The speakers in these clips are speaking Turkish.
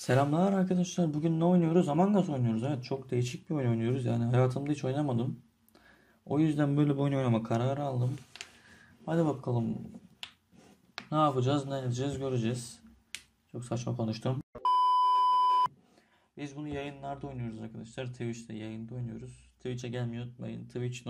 Selamlar arkadaşlar. Bugün ne oynuyoruz? Among Us oynuyoruz. Evet, çok değişik bir oyun oynuyoruz. Yani hayatımda hiç oynamadım. O yüzden böyle bir oyun oynama kararı aldım. Hadi bakalım. Ne yapacağız, ne edeceğiz göreceğiz. Çok saçma konuştum. Biz bunu yayınlarda oynuyoruz arkadaşlar. Twitch'te yayında oynuyoruz. Twitch'e gelmeyi unutmayın.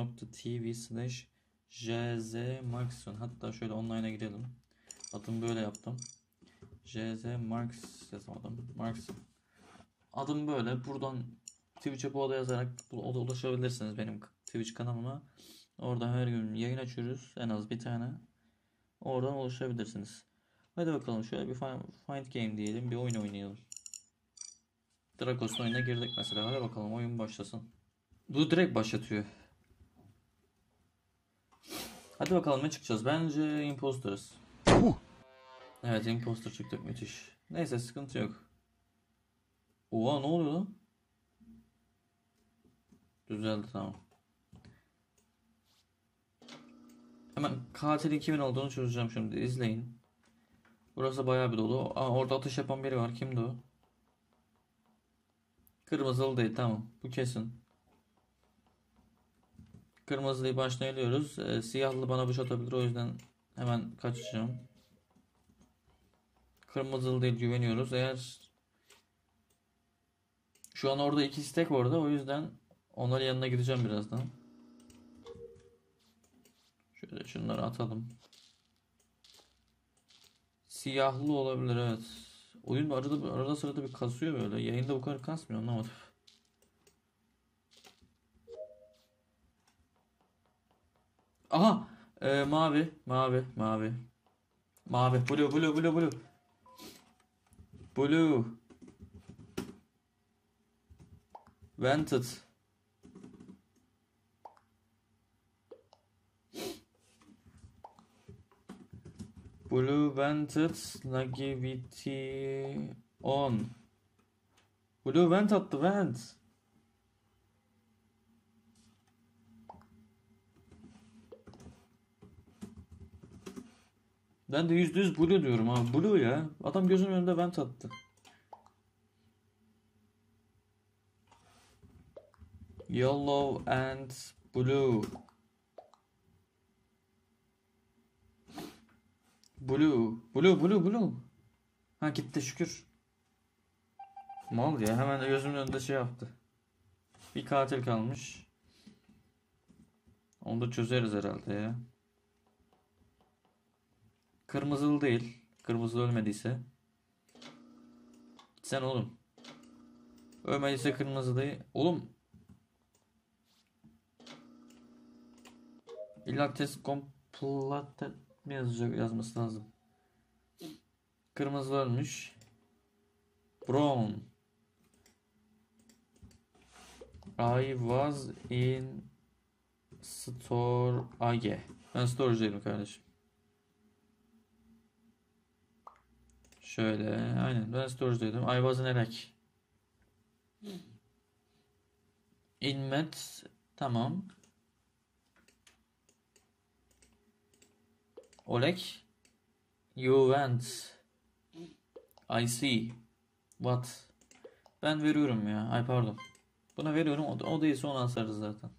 Twitch.tv/jzmarkson. Hatta şöyle online'a girelim. Adımı böyle yaptım. jzmarks yazamadım. Marks. Adım böyle. Buradan Twitch'e bu oda yazarak ulaşabilirsiniz benim Twitch kanalıma. Orada her gün yayın açıyoruz. En az bir tane. Oradan ulaşabilirsiniz. Hadi bakalım şöyle bir Find Game diyelim. Bir oyun oynayalım. Drakos oyuna girdik mesela. Hadi bakalım oyun başlasın. Bu direkt başlatıyor. Hadi bakalım ne çıkacağız? Bence Imposter'ız. Evet, Imposter çıktık, müthiş. Neyse, sıkıntı yok. Oha, ne oluyor lan? Düzeldi, tamam. Hemen katilin kimin olduğunu çözeceğim şimdi. İzleyin. Burası bayağı bir dolu. Aa, orada atış yapan biri var. Kimdi o? Kırmızılı değil, tamam. Bu kesin. Kırmızılıyı baştan eliyoruz. Siyahlı bana bıç atabilir, o yüzden hemen kaçacağım. Kırmızılı değil, güveniyoruz. Eğer şu an orada iki istek orada, o yüzden onların yanına gideceğim birazdan. Şöyle şunları atalım. Siyahlı olabilir, evet. Oyun arada sırada bir kasıyor böyle. Yayında bu kadar kasmıyor, anlamadım. Aha! Mavi, mavi, mavi. Mavi. Blue, blue, blue, blue. Blue. Vented. Blue vented. Lagivity on. Blue vent attı, vent. Ben de %100 blue diyorum abi. Blue ya. Adam gözümün önünde vent attı. Yellow and blue. Blue. Blue, blue, blue. Ha, gitti şükür. Mal ya, hemen de gözümün önünde şey yaptı. Bir katil kalmış. Onu da çözeriz herhalde ya. Kırmızılı değil. Kırmızılı ölmediyse. Sen oğlum. Ölmediyse kırmızı değil. Oğlum. İlla test complete mi yazması lazım. Kırmızı ölmüş. Brown. I was in store AG. Ben storage'dayım kardeşim. Şöyle, aynen, ben storage'daydım. I was in Erek. Inmet, tamam. Oleg, you went. I see. What? Ben veriyorum ya. Ay, pardon. Buna veriyorum. O değilse onu asarız zaten.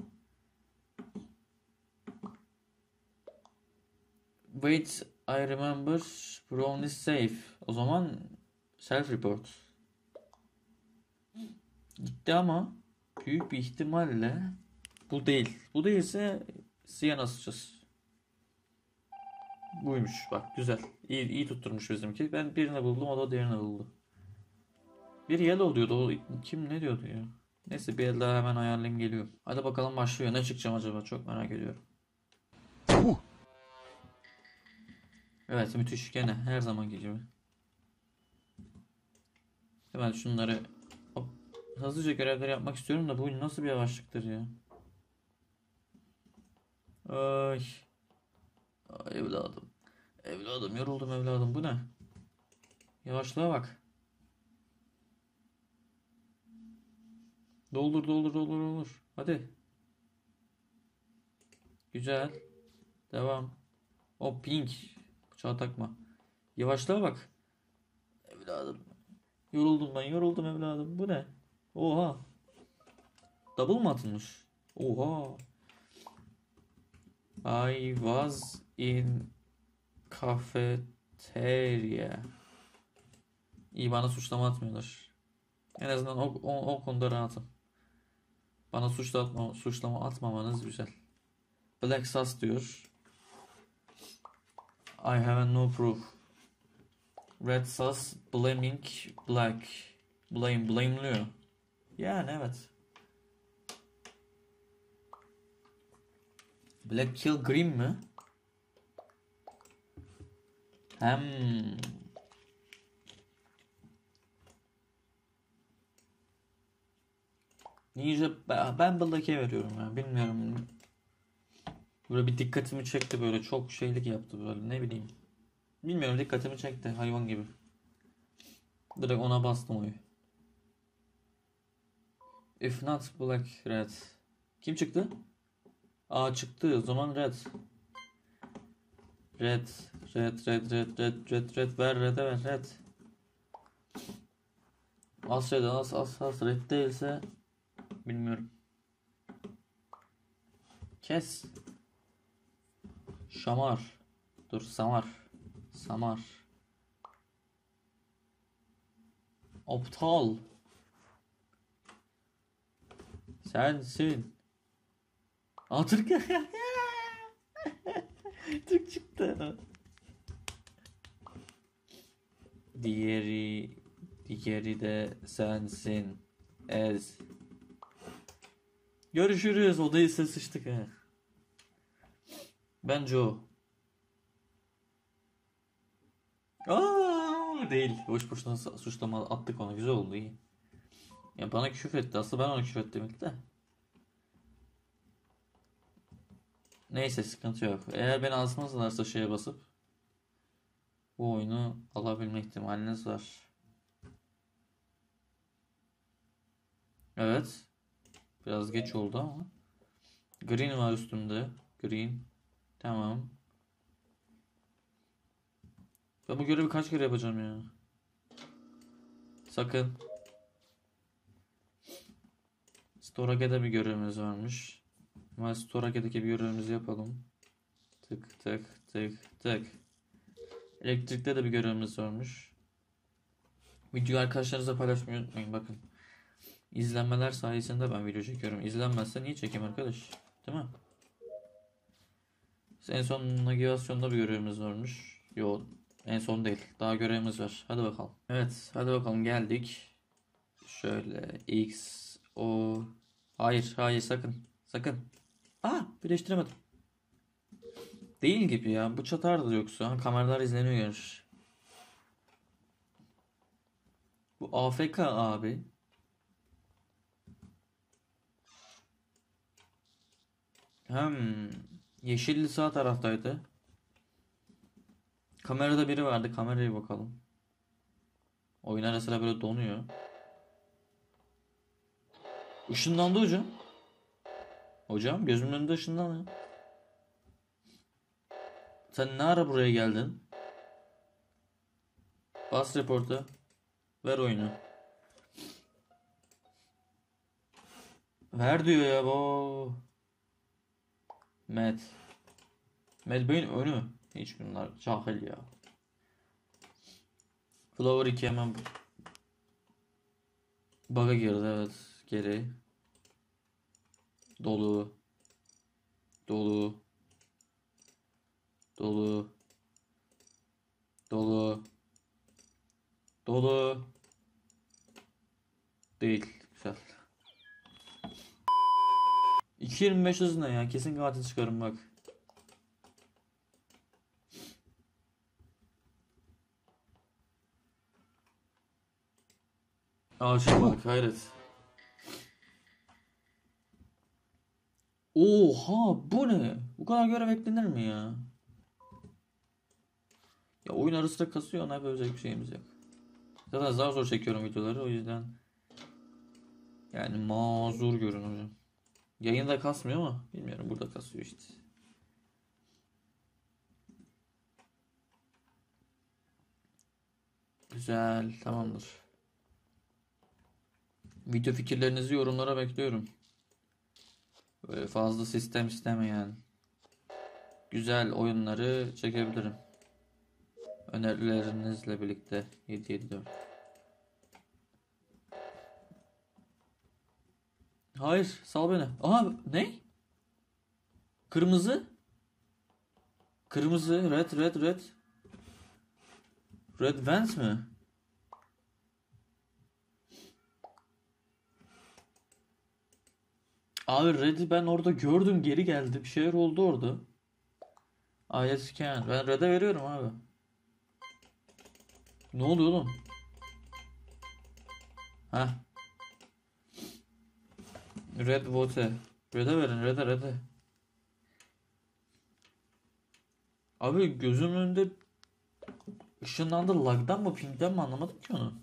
Wait, I remember. Brown is safe. O zaman self report. Gitti ama büyük bir ihtimalle bu değil. Bu değilse siyah asacağız. Buymuş. Bak, güzel. İyi, iyi tutturmuş bizimki. Ben birini buldum, o da diğerini buldu. Bir yellow diyordu. O kim ne diyordu ya? Neyse, bir el daha hemen ayarlayayım, geliyor. Hadi bakalım, başlıyor. Ne çıkacağım acaba? Çok merak ediyorum. Evet, müthiş, gene her zamanki gibi. Hemen şunları hop, hızlıca görevleri yapmak istiyorum da bu nasıl bir yavaşlıktır ya. Ay. Ay evladım. Evladım, yoruldum evladım, bu ne? Yavaşlığa bak. Doldur, doldur, doldur, doldur. Hadi. Güzel. Devam. O pink. Bıçağı takma. Yavaşlığa bak. Evladım. Yoruldum ben, yoruldum evladım. Bu ne? Oha. Double mı atılmış? Oha. I was in cafeteria. İyi, bana suçlama atmıyorlar. En azından o konuda rahatım. Bana suçlama atmamanız güzel. Black sus diyor. I have no proof. Red sus blaming black. Blame'liyor. Yani evet. Black kill green mi? Hem. Ninja, ben Black'e veriyorum ya. Bilmiyorum. Böyle bir dikkatimi çekti, böyle çok şeylik yaptı böyle, ne bileyim. Bilmiyorum, dikkatimi çekti hayvan gibi. Direkt ona bastım oyu. If not black, red. Kim çıktı? Aa, çıktı. O zaman red. Red. Red. Ver red'e, ver red. Az red, az red değilse bilmiyorum. Kes. Şamar. Dur, Samar. Samar. Aptal. Sensin. Aa, Türk. Türk çıktı. Diğeri de sensin. Ez. Görüşürüz. Odayı sıçtık ha. Bence o. Aa, değil. Boş boşuna suçlama attık ona. Güzel oldu, iyi. Ya bana küfür etti. Aslında ben ona küfür ettim ilk de. Neyse, sıkıntı yok. Eğer beni asmazlarsa şeye basıp bu oyunu alabilme ihtimaliniz var. Evet. Biraz geç oldu ama. Green var üstümde. Green. Tamam. Ben bu görevi kaç kere yapacağım ya? Sakın. Storage'de bir görevimiz varmış. Ama Storage'deki bir görevimizi yapalım. Tık tık tık tık. Elektrikte de bir görevimiz varmış. Videoyu arkadaşlarınızla paylaşmayı unutmayın, bakın. İzlenmeler sayesinde ben video çekiyorum. İzlenmezse niye çekeyim arkadaş? Değil mi? En son navigasyonda bir görevimiz varmış. Yo, en son değil. Daha görevimiz var. Hadi bakalım. Evet, hadi bakalım, geldik. Şöyle X O. Hayır, sakın. Sakın. Birleştiremedim. Değil gibi ya. Bu çatardı yoksa. Kameralar izleniyor görünüş. Bu AFK abi. Hem yeşilli sağ taraftaydı. Kamerada biri vardı. Kameraya bakalım. Oyun ara sıra böyle donuyor. Işınlandı hocam. Hocam gözümün önünde ışınlanıyor. Sen ne ara buraya geldin? Bas reporta. Ver oyunu. Ver diyor ya bu. Mad. Mad Bey'in önü. Hiç bunlar cahil ya. Flower 2 hemen bug'a girdi, evet. Geri. Dolu. Dolu. Dolu. Dolu. Dolu. Değil. Güzel. 2.25 hız ne ya? Kesin katil çıkarım bak. Çıkmadık, hayret. Oha, bu ne? Bu kadar görev eklenir mi ya? Ya oyun arası da kasıyor, ona yapacak bir şeyimiz yok. Zaten zar zor çekiyorum videoları, o yüzden. Yani mazur görün hocam. Yayında kasmıyor ama bilmiyorum, burada kasıyor işte. Güzel, tamamdır. Video fikirlerinizi yorumlara bekliyorum. Böyle fazla sistem istemeyen güzel oyunları çekebilirim. Önerilerinizle birlikte 7-7-4. Hayır, sal beni. Aha, ne? Kırmızı. Kırmızı, red. Red Vans mi? Abi Red'i ben orada gördüm, geri geldi. Bir şeyler oldu orada. Yes can. Ben Red'e veriyorum abi. Ne oluyor oğlum? Heh. Red vote. Red'e verin, Red'e. Abi gözümün önünde ışınlandı, lag'dan mı ping'den mi anlamadım ki onu.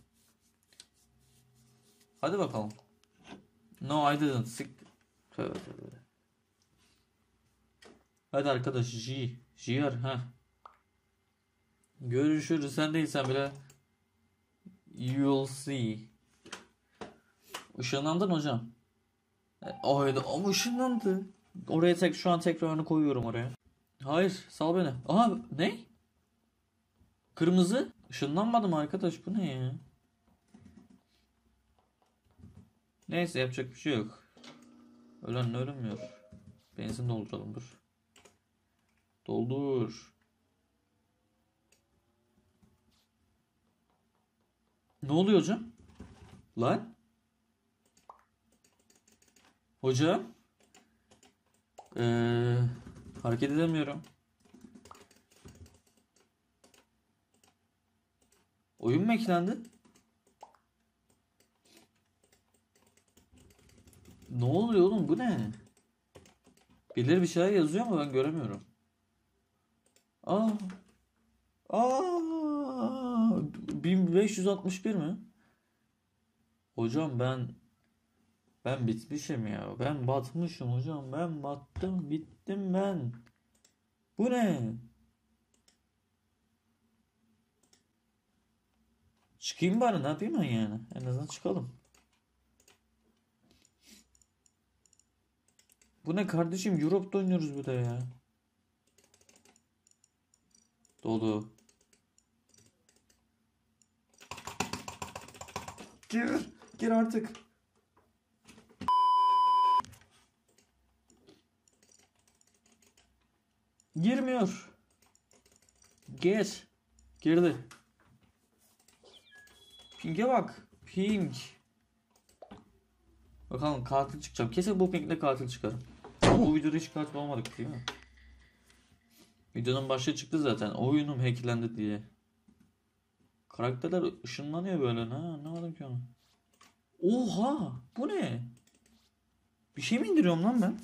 Hadi bakalım. No I didn't. Tövbe. Hadi arkadaş JR ha. Görüşürüz. Sen değilsen bile you'll see. Işınlandın hocam. Oydu ama ışınlandı. Oraya şu an tekrarını koyuyorum oraya. Hayır, sal beni. Aha, ne? Kırmızı. Işınlanmadım arkadaş, bu ne ya? Neyse, yapacak bir şey yok. Ölen ölmüyor. Benzin dolduralım, dur. Doldur. Ne oluyor hocam? Lan? Hocam? Hareket edemiyorum. Oyun mu eklendi? Ne oluyor oğlum, bu ne? Birileri bir şeyler yazıyor ama ben göremiyorum. Aa. Aa. 1561 mi? Hocam ben bitmişim ya. Ben batmışım hocam. Ben battım, bittim ben. Bu ne? Çıkayım bari, ne yapayım ben yani? En azından çıkalım. Bu ne kardeşim? Europe'da oynuyoruz bu da ya. Dolu. Gir artık. Girmiyor. Gir. Girdi. Ping'e bak. Ping. Bakalım katil çıkacağım. Kesin bu ping'de katil çıkarım. Bu videoda hiç katil olmadık değil mi? Videonun başlığı çıktı zaten. Oyunum hacklendi diye. Karakterler ışınlanıyor böyle. Ne anlamadım ki onu. Oha! Bu ne? Bir şey mi indiriyorum lan ben?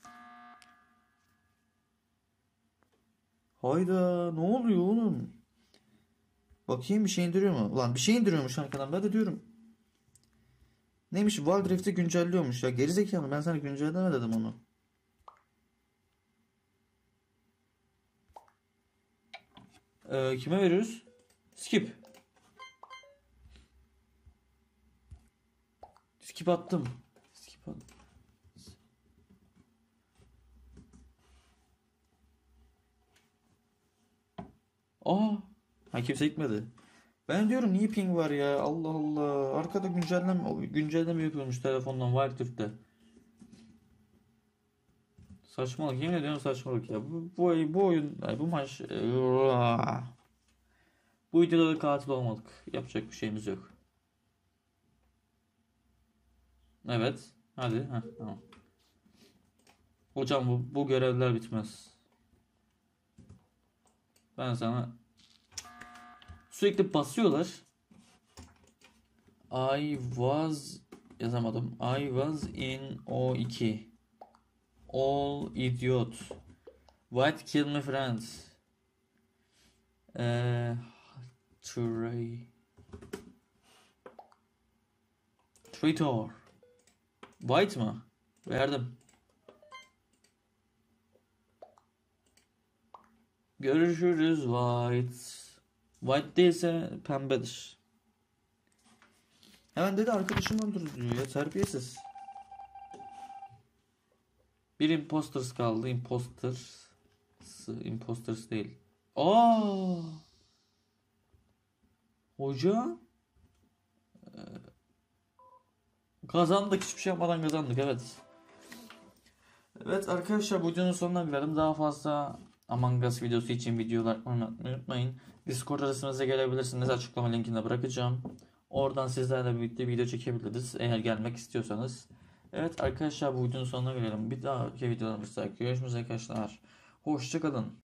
Hayda, ne oluyor oğlum? Bakayım, bir şey indiriyor mu? Ulan bir şey indiriyormuş arkadan, ben de diyorum. Neymiş? Wild Rift'i güncelliyormuş ya. Gerizekalı, ben sana güncelleme dedim onu. Kime veriyoruz? Skip. Skip attım. Skip attım. Aa, ha, kimse gitmedi. Ben diyorum niye ping var ya? Allah Allah. Arkada güncelleme yapıyormuş telefondan Wild Rift'te. Saçmalık, yemin ediyorum saçmalık ya. Bu oyun, ay, bu maç bu videoda da katil olmadık. Yapacak bir şeyimiz yok. Evet. Hadi. Heh, tamam. Hocam bu görevler bitmez. Ben sana sürekli basıyorlar. I was yazamadım. I was in O2. All idiot. White kill my friends. Trey. Traitor. White mı? Verdim. Görüşürüz White. White değilse pembedir. Hemen dedi arkadaşım öldürdü diyor ya, terbiyesiz. Bir imposters kaldı. Imposters değil. Aa! Hoca kazandık, hiçbir şey yapmadan kazandık, evet. Evet arkadaşlar, bu videonun sonuna gelelim. Daha fazla Among Us videosu için videolar unutmayın. Discord adresimize gelebilirsiniz. Açıklama linkini bırakacağım. Oradan sizlerle birlikte video çekebiliriz eğer gelmek istiyorsanız. Evet arkadaşlar, bu videonun sonuna gelelim. Bir dahaki videolarımızda görüşmek üzere arkadaşlar. Hoşçakalın.